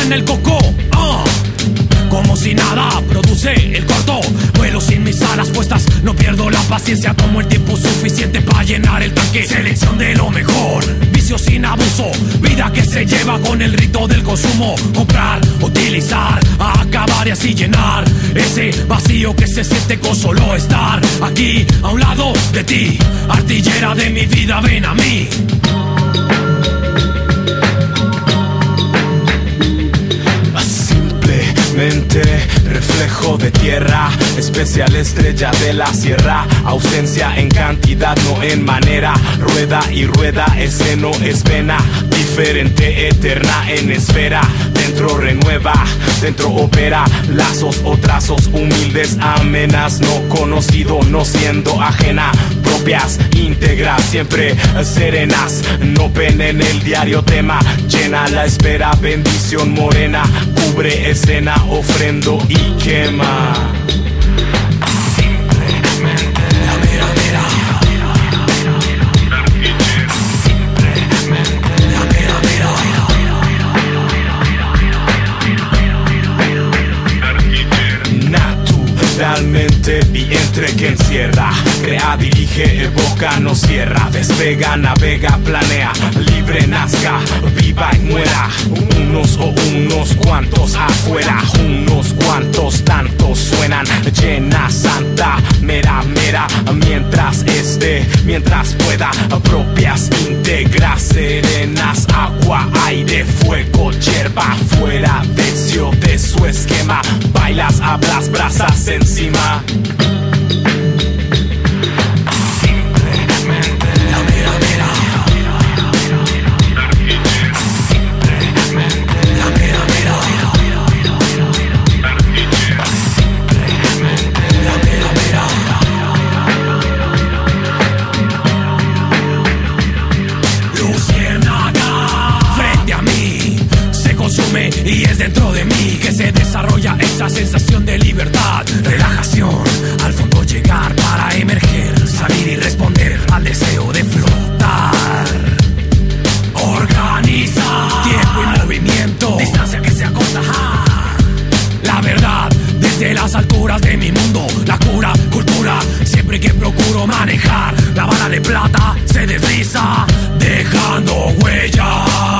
en el coco. Como si nada produce el corto. Vuelo sin mis alas puestas, no pierdo la paciencia. Tomo el tiempo suficiente para llenar el tanque. Selección de lo mejor, vicio sin abuso. Vida que se lleva con el rito del consumo. Comprar, utilizar, acabar y así llenar ese vacío que se siente con solo estar aquí, a un lado de ti. Artillera de mi vida, ven a mí. Reflejo de tierra, especial estrella de la sierra. Ausencia en cantidad, no en manera. Rueda y rueda, ese no es vena. Diferente, eterna en esfera. Dentro renueva, dentro opera. Lazos o trazos humildes, amenas. No conocido, no siendo ajena. Propias, íntegras, siempre serenas. No pena en el diario tema. Llena la espera, bendición morena. Cubre escena, ofrendo y quema. Simplemente la mera mera. Simplemente la mera mera. Naturalmente vientre que encierra. Crea, dirige, evoca, no cierra. Despega, navega, planea. Libre nazca, viva y muera. Unos o unos cuantos afuera. Unos cuantos tantos suenan. Llena, santa, mera, mera. Mientras pueda. Propias, íntegras, serenas. Agua, aire, fuego, hierba. Fuera de su esquema. Bailas, hablas, brasas encima. Y es dentro de mí que se desarrolla esa sensación de libertad, relajación, al fondo llegar para emerger, salir y responder al deseo de flotar. Organiza tiempo y movimiento, distancia que se acorta. La verdad desde las alturas de mi mundo, la cura, cultura, siempre que procuro manejar. La bala de plata se desliza, dejando huella.